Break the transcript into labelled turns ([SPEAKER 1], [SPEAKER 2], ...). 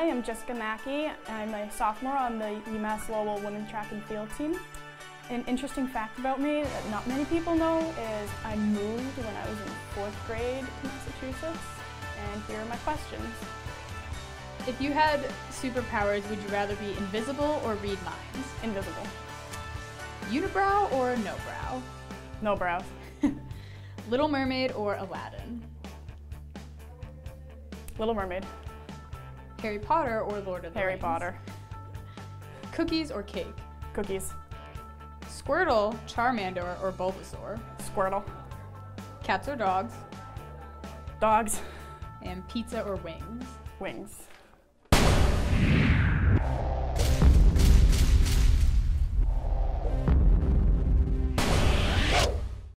[SPEAKER 1] Hi, I'm Jessica Maki. I'm a sophomore on the UMass Lowell women's track and field team. An interesting fact about me that not many people know is I moved when I was in 4th grade to Massachusetts, and here are my questions.
[SPEAKER 2] If you had superpowers, would you rather be invisible or read minds?
[SPEAKER 1] Invisible.
[SPEAKER 2] Unibrow or no brow?
[SPEAKER 1] No brows.
[SPEAKER 2] Little Mermaid or Aladdin?
[SPEAKER 1] Little Mermaid.
[SPEAKER 2] Harry Potter or Lord of the
[SPEAKER 1] Harry
[SPEAKER 2] Rings?
[SPEAKER 1] Potter.
[SPEAKER 2] Cookies or cake?
[SPEAKER 1] Cookies.
[SPEAKER 2] Squirtle, Charmander, or Bulbasaur?
[SPEAKER 1] Squirtle.
[SPEAKER 2] Cats or dogs?
[SPEAKER 1] Dogs.
[SPEAKER 2] And pizza or wings?
[SPEAKER 1] Wings.